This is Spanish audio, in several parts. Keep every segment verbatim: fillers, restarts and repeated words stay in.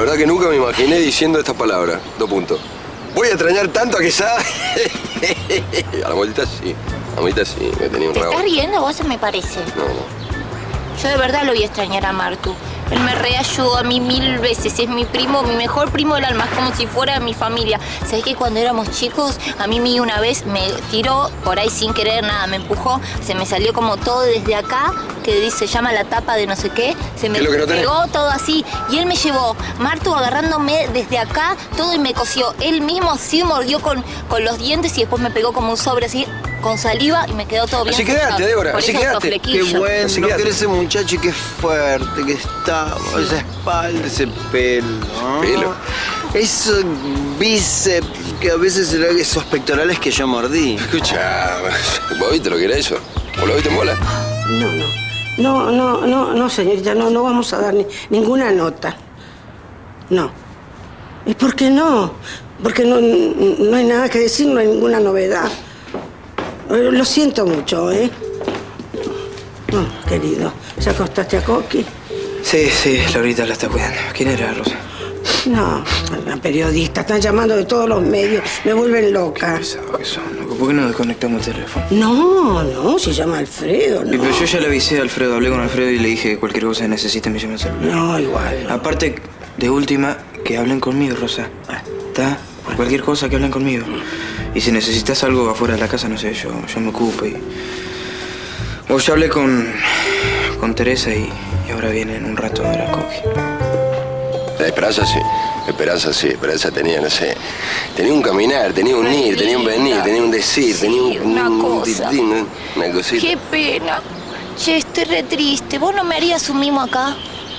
verdad que nunca me imaginé diciendo estas palabras. Dos puntos. Voy a extrañar tanto a Quesada. A la Molita sí. A la Molita sí, me tenía un ¿Te rabo. estás riendo vos, me parece? No, no. Yo de verdad lo voy a extrañar a Martu. Él me reayudó a mí mil veces. Es mi primo, mi mejor primo del alma. Es como si fuera mi familia. ¿Sabés que cuando éramos chicos, a mí me una vez me tiró por ahí sin querer nada, me empujó, se me salió como todo desde acá, que dice, se llama la tapa de no sé qué, se me ¿Qué es lo que no tenés? pegó todo así. Y él me llevó, Martu agarrándome desde acá, todo y me cosió. Él mismo así mordió con, con los dientes y después me pegó como un sobre así, con saliva y me quedó todo bien. Así quedaste, Débora, Por así eso quedaste. estos flequillos. Qué bueno, Así no quédate. que ese muchacho y qué fuerte que está, Sí. esa espalda, ese pelo. ¿no? Pelo. Esos bíceps, que a veces eran esos pectorales que yo mordí. Escucha, ¿vos viste lo que era eso? ¿Vos lo viste en bola? No, no. No, no, no, no, señorita, no, no vamos a dar ni- ninguna nota. No. ¿Y por qué no? Porque no, no hay nada que decir, no hay ninguna novedad. Eh, Lo siento mucho, ¿eh? No, querido. ¿Ya acostaste a Coqui? Sí, sí, Laurita la está cuidando. ¿Quién era, Rosa? No, la periodista. Están llamando de todos los medios. Me vuelven loca. Pesado que son, loco. ¿Por qué no desconectamos el teléfono? No, no, se llama Alfredo, Y no. pero yo ya le avisé a Alfredo, hablé con Alfredo y le dije que cualquier cosa que necesite me llame al celular. No, igual. no. Aparte, de última, que hablen conmigo, Rosa. ¿Está? Por cualquier cosa que hablen conmigo. Y si necesitas algo afuera de la casa, no sé, yo, yo me ocupo y... O ya hablé con... con Teresa y, y ahora viene en un rato a ver a Coqui. La Esperanza sí. Esperanza sí. Esperanza tenía, no sé. Tenía un caminar, tenía un ir, tenía un venir, tenía un decir, Sí, tenía un... una un cosa. titín, una cosita. Qué pena. Che, estoy re triste. ¿Vos no me harías un mimo acá?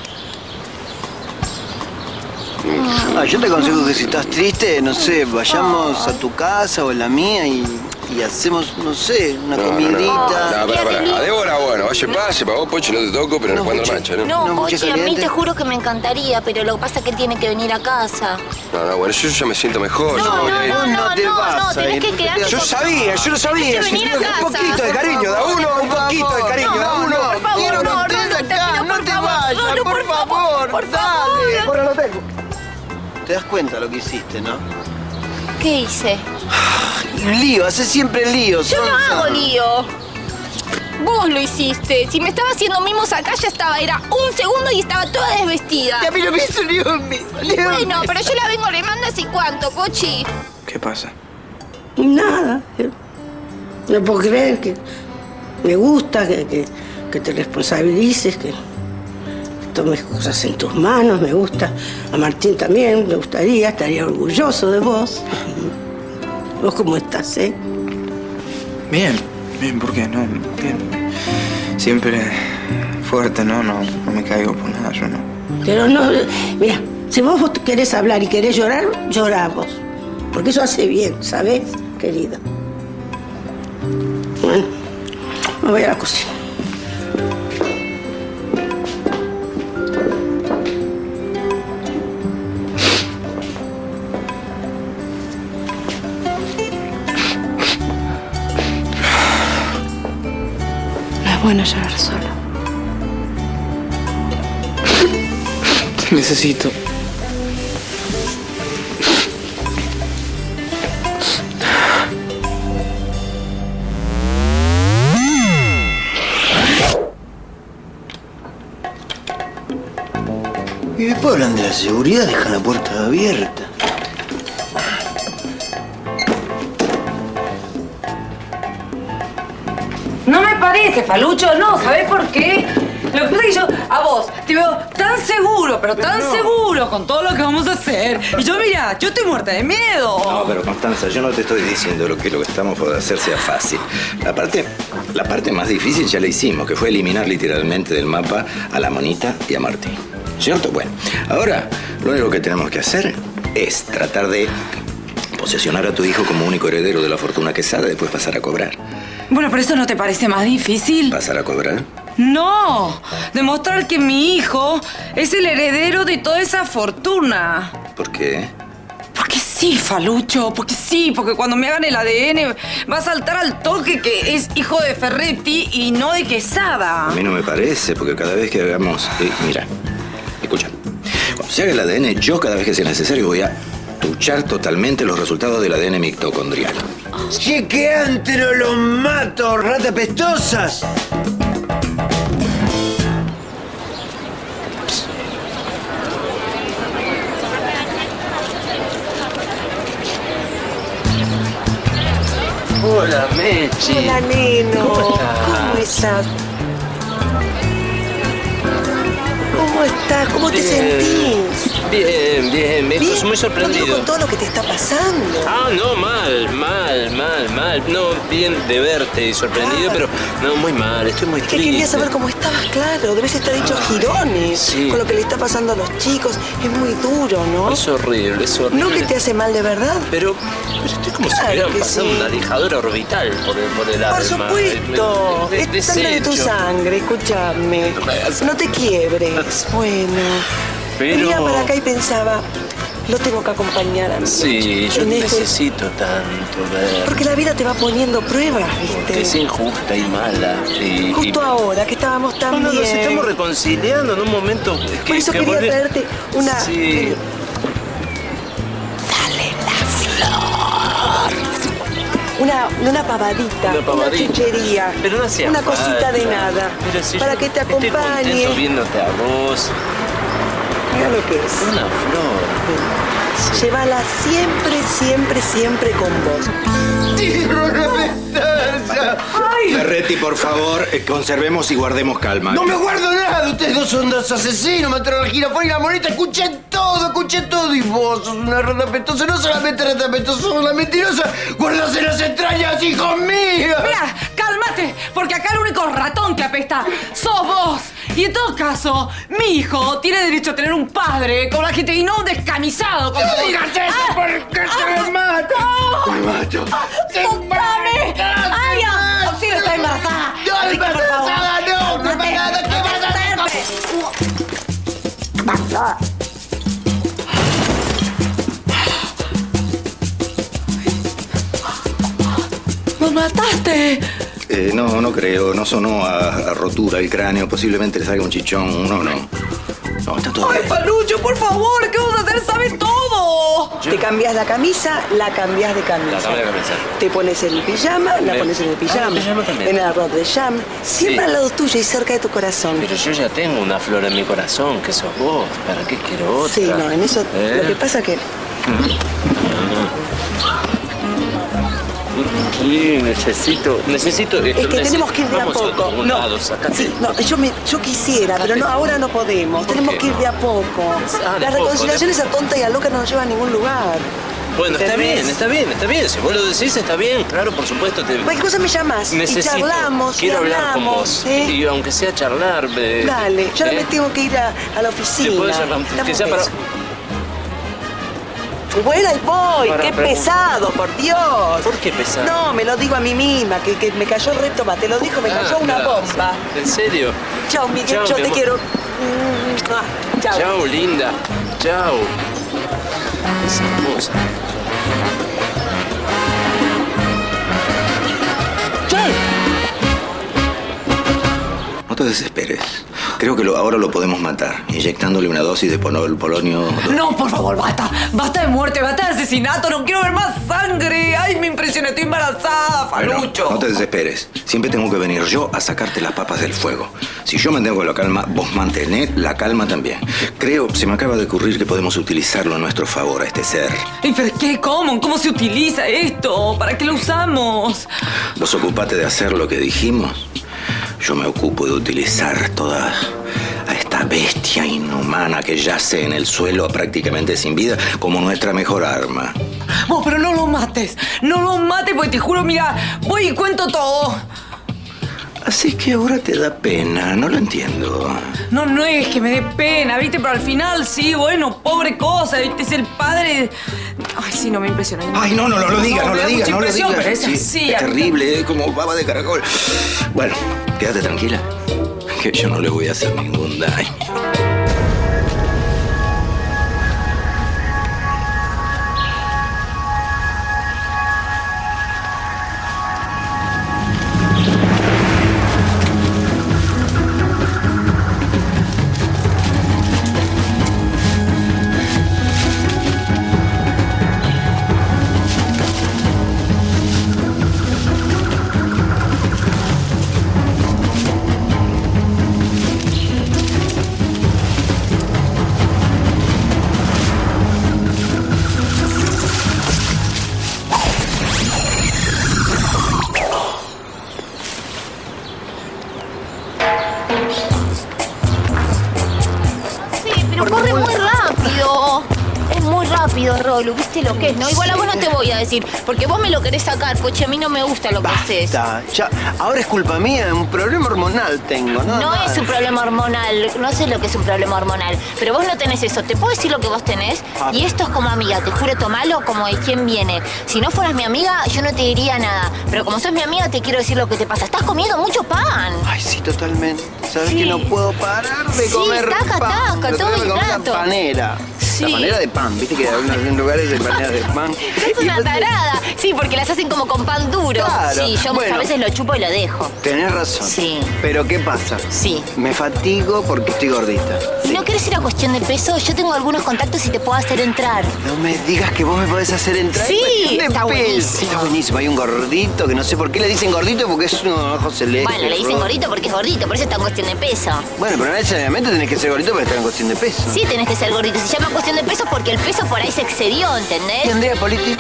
Ah, yo te aconsejo que si estás triste, no sé, vayamos a tu casa o a la mía y, y hacemos, no sé, una No, no, no. comidita. No, pará, pará. A Débora, bueno, vaya pase, para vos, Pochi, no te toco, pero No, no, cuando la Pochi. mancha, ¿no? No, ¿No, Pochi, mucho a mí caliente? te juro que me encantaría, pero lo que pasa es que tiene que venir a casa. No, no, bueno, yo ya me siento mejor. yo No, me voy no, a ir. no, no, No te no, vas no, a tenés ir, que no te quedarte vas. Yo con- sabía, yo lo sabía. Tenés que si venir tengo a un casa. poquito de cariño, da uno, un poquito de cariño, da uno. Por favor, Quiero no, que no, estés no, te acá, pido, no por te favor. vayas, No, no, por favor, por dale. favor. Ahora lo tengo. ¿Te das cuenta lo que hiciste, no? ¿Qué hice? Y lío, haces siempre lío. Yo no Sonsa. hago lío. Vos lo hiciste. Si me estaba haciendo mimos acá, ya estaba. Era un segundo y estaba toda desvestida. Y a mí no me hizo ni un mi- ni un Bueno, mi- pero yo la vengo remando así cuánto, Pochi. ¿Qué pasa? Nada. No puedo creer que me gusta que, que, que te responsabilices, que tomes cosas en tus manos. Me gusta. A Martín también me gustaría, estaría orgulloso de vos. ¿Vos cómo estás, eh? Bien, bien, ¿por qué? No, bien. Siempre fuerte, ¿no? No, no me caigo por nada, yo no. Pero no, mira, si vos, vos querés hablar y querés llorar, llorá vos. Porque eso hace bien, ¿sabés, querida? Bueno, me voy a la cocina. No es bueno llorar solo. Te necesito. Y después hablan de la seguridad, dejan la puerta abierta. No me parece, Falucho, no, ¿sabés por qué? Lo que pasa es que yo, a vos, te veo tan seguro, pero tan seguro con todo lo que vamos a hacer. Y yo, mira, yo estoy muerta de miedo. No, pero Constanza, yo no te estoy diciendo lo que lo que estamos por hacer sea fácil. La parte, la parte más difícil ya la hicimos, que fue eliminar literalmente del mapa a la Monita y a Martín. ¿Cierto? Bueno, ahora lo único que tenemos que hacer es tratar de posesionar a tu hijo como único heredero de la fortuna Quesada y después pasar a cobrar. Bueno, pero ¿eso no te parece más difícil? ¿Pasar a cobrar? No, demostrar que mi hijo es el heredero de toda esa fortuna. ¿Por qué? Porque sí, Falucho, porque sí, porque cuando me hagan el A D N va a saltar al toque que es hijo de Ferretti y no de Quesada. A mí no me parece, porque cada vez que hagamos... eh, mira, escucha. se haga el A D N, yo cada vez que sea necesario voy a truchar totalmente los resultados del A D N mitocondrial. Chequeante, no los mato, rata pestosas. Hola, Mechi. Hola, neno. ¿Cómo estás? ¿Cómo estás? ¿Cómo estás? ¿Cómo te Bien. sentís? Bien, bien, me ¿Bien? muy sorprendido. ¿No con todo lo que te está pasando? Ah, no, mal, mal, mal, mal. No, bien de verte y sorprendido, Claro. pero no, muy mal, estoy muy Que triste. quería saber cómo estabas, claro. Debes estar hecho girones sí. con lo que le está pasando a los chicos. Es muy duro, ¿no? Es horrible, es horrible. ¿No que te hace mal de verdad? Pero, pero estoy como si Claro me hubieran que pasado sí. una lijadora orbital por el, por el alma. Por supuesto. Me- me- me- Es sangre de tu desecho. sangre, escúchame. No me hagas- No te quiebres. Bueno. Pero- Venía para acá y pensaba, lo tengo que acompañar a mí. Sí, yo en este- necesito tanto ver. Porque la vida te va poniendo pruebas, Que es ¿viste? injusta y mala. Y, Justo y- ahora que estábamos tan No, no, bien. nos estamos reconciliando en un momento que, Por eso que quería volví- traerte una... Sí. Dale la flor. Una, una pavadita, Una pavadita. chuchería, Pero no hacía una cosita falta. de nada, Pero si para yo que te estoy acompañe. contento viéndote a vos. Mira lo que es. Una flor. Llévala siempre, siempre, siempre con vos. ¡Tiro la pestaña! Ferretti, por favor, eh, conservemos y guardemos calma. No me guardo nada, ustedes dos son dos asesinos, mataron al jirafón y la moneta, escuché todo, escuché todo y vos sos una rata pestosa, no solamente rata pestosa, sos una mentirosa, guardas en las entrañas, hijos míos. Mira, cálmate, porque acá el único ratón que apesta sos vos. Y en todo caso, mi hijo tiene derecho a tener un padre con la gente y no un descamisado. Como No digas eso, porque te mato. Te mato. Te ¡Soltame! ¡Ay, auxilio, está embarazada! No, Ricky, por favor. embarazada, no, Cálmate. embarazada, ¿qué vas a hacer? ¡Nos mataste! Eh, no, no creo. No sonó a, a rotura el cráneo. Posiblemente le salga un chichón. Uno no. No, está todo ¡Ay, bien. Palucho, por favor! ¿Qué vamos a hacer? ¡Sabe todo! Te cambias la camisa, la cambias de camisa. La cambié de camisa. Te pones el pijama, la Me- pones en el Ah, pijama. el pijama también. En el arroz de jam. Siempre Sí. al lado tuyo y cerca de tu corazón. Pero yo ya tengo una flor en mi corazón, que sos vos. ¿Para qué quiero otra? Sí, no, en eso. ¿Eh? Lo que pasa que. Sí, necesito, necesito esto. Es que tenemos que ir de a Vamos poco. otro No, lado, sacate. sí, no, yo, me, yo quisiera, pero no, ahora no podemos. ¿Por Tenemos qué que ir no? de a poco. Ah, de La poco, reconciliación de- esa tonta y a loca no nos lleva a ningún lugar. Bueno, está ¿Entendés? bien, está bien, está bien. Si vos lo decís, está bien. Claro, por supuesto. Te... Cualquier cosa me llamas Necesito, y charlamos quiero y hablar hablamos. con vos. ¿eh? Y aunque sea charlar, me... Dale, yo ahora ¿eh? me tengo que ir a, a la oficina. Te puedo llamar, Dame que un sea para... beso. Bueno, ahí voy, Para qué preguntar. pesado, por Dios. ¿Por qué pesado? No, me lo digo a mí misma, que, que me cayó el reptoma, te lo dijo, me cayó Ah, una claro. bomba. ¿En serio? Chao, Miguel, Chao, yo mi te amor. quiero. Mm, ah, Chao. Chao, linda. Chao. Es hermosa. No te desesperes. Creo que lo- ahora lo podemos matar, inyectándole una dosis de ponol- polonio. No, por favor, basta. Basta de muerte, basta de asesinato. No quiero ver más sangre. Ay, me impresiona, estoy embarazada, Bueno, Falucho. no te desesperes. Siempre tengo que venir yo a sacarte las papas del fuego. Si yo mantengo la calma, vos mantened la calma también. Creo, se me acaba de ocurrir que podemos utilizarlo a nuestro favor, a este ser. ¿Y pero qué? ¿Cómo? ¿Cómo se utiliza esto? ¿Para qué lo usamos? Vos ocupate de hacer lo que dijimos. Yo me ocupo de utilizar toda a esta bestia inhumana que yace en el suelo prácticamente sin vida como nuestra mejor arma. Vos, pero no lo mates. No lo mates porque te juro, mira, voy y cuento todo. Así que ahora te da pena, no lo entiendo. No, no es que me dé pena, ¿viste? Pero al final sí, bueno, pobre cosa, ¿viste? Es el padre... Ay, sí, no me impresiona. Ay, no, no, no lo digas, no me lo da digas, mucha no lo impresión, digas. pero es Sí, así. es terrible, es como baba de caracol. Bueno, quédate tranquila, que yo no le voy a hacer ningún daño. estúpido, Rolu. ¿Viste lo que es? No, igual a vos no te voy a decir, porque vos me lo querés sacar, Pochi. A mí no me gusta lo que haces. Basta, ya. Ahora es culpa mía, un problema hormonal tengo, ¿no? No es un problema hormonal, no sé lo que es un problema hormonal, pero vos no tenés eso. ¿Te puedo decir lo que vos tenés? Ah. Y esto es como amiga, te juro, tomalo como de quién viene. Si no fueras mi amiga, yo no te diría nada. Pero como sos mi amiga, te quiero decir lo que te pasa. Estás comiendo mucho pan. Ay, sí, totalmente. ¿Sabes Sí. que no puedo parar de Sí, comer taca, pan? taca, Lo todo tengo que el comer rato. La panera. Sí. La panera de pan. Viste que hay algunos lugares de panera de pan. Es Y una vos- tarada. Sí, porque las hacen como con pan duro. Claro. Sí, yo Bueno. a veces lo chupo y lo dejo. Tenés razón. Sí. Pero ¿qué pasa? Sí. Me fatigo porque estoy gordita. Si no querés ir a cuestión de peso, yo tengo algunos contactos y te puedo hacer entrar. No me digas que vos me podés hacer entrar. Sí, en cuestión de está peso. buenísimo. Está buenísimo. Hay un gordito que no sé por qué le dicen gordito porque es un ojo celeste. Bueno, le dicen rojo. gordito porque es gordito, por eso está en cuestión de peso. Bueno, pero no necesariamente tenés que ser gordito para estar en cuestión de peso. Sí, tenés que ser gordito. Se llama cuestión de peso porque el peso por ahí se excedió, ¿entendés? ¿Y Andrea Politi?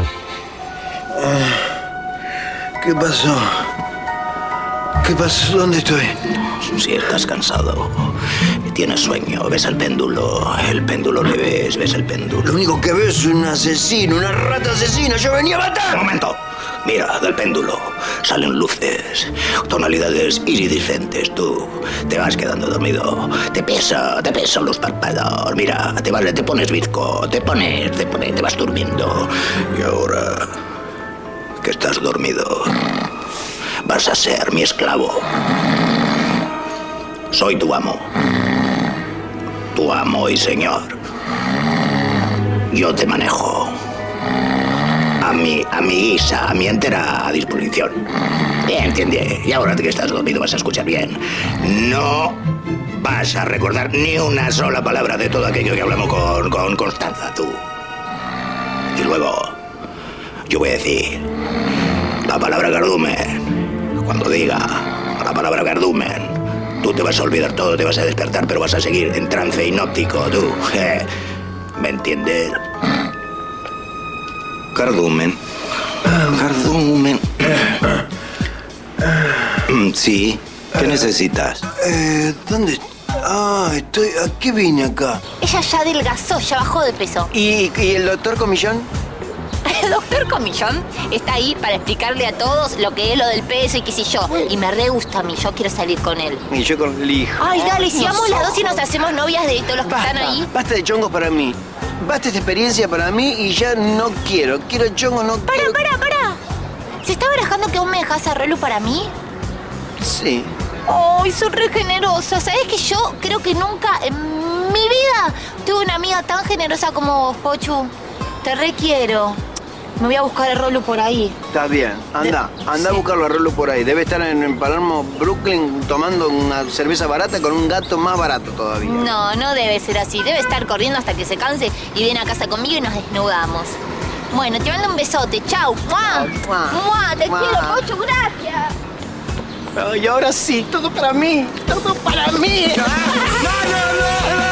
¿Qué pasó? ¿Qué pasó? ¿Dónde estoy? Si estás cansado, tienes sueño, ves el péndulo, el péndulo le ves, ves el Lo péndulo. único que veo es un asesino, una rata asesina. ¡Yo venía a ¡Un matar! momento! Mira, del péndulo salen luces, tonalidades iridiscentes. Tú te vas quedando dormido. Te pesa, te pesan los párpados. Mira, te, vas, te pones bizco, te pones, te pones, te vas durmiendo. Y ahora que estás dormido, vas a ser mi esclavo. Soy tu amo. Tu amo y señor. Yo te manejo. A mi, a mi guisa, a mi entera disposición. Bien, entiende. Y ahora que estás dormido vas a escuchar bien. No vas a recordar ni una sola palabra de todo aquello que hablamos con, con Constanza, tú. Y luego, yo voy a decir la palabra cardumen. Cuando diga la palabra cardumen, tú te vas a olvidar todo, te vas a despertar, pero vas a seguir en trance hipnóptico, tú. ¿Me entiendes? Cardumen. Cardumen. Mm, Sí. ¿Qué necesitas? Eh, ¿dónde? Ah, estoy... ¿A qué vine acá? Ella ya adelgazó, ya bajó de peso. ¿Y, y el doctor Comillón? El doctor Comillón está ahí para explicarle a todos lo que es lo del peso y qué sé yo. Y me re gusta a mí, yo quiero salir con él. Y yo con el hijo. Ay, dale, si No vamos sé. las dos y nos hacemos novias de todos los que están ahí. Basta de chongos para mí. Basta esta experiencia para mí y ya no quiero. Quiero chongos, no Para, quiero... para, para. ¿Se está barajando que vos me dejás a Relu para mí? Sí. Ay, sos re generosa. ¿Sabés que yo creo que nunca en mi vida tuve una amiga tan generosa como vos, Pochu? Te requiero. Me voy a buscar a Rolu por ahí. Está bien. Anda, De- anda a sí. buscarlo a Rolo por ahí. Debe estar en, en Palermo, Brooklyn, tomando una cerveza barata con un gato más barato todavía. No, no debe ser así. Debe estar corriendo hasta que se canse y viene a casa conmigo y nos desnudamos. Bueno, te mando un besote. Chau. ¡Mua! Mua. ¡Mua! Te Mua. quiero, Pochu. Gracias. Y ahora sí, todo para mí. Todo para mí. ¡No, no, no!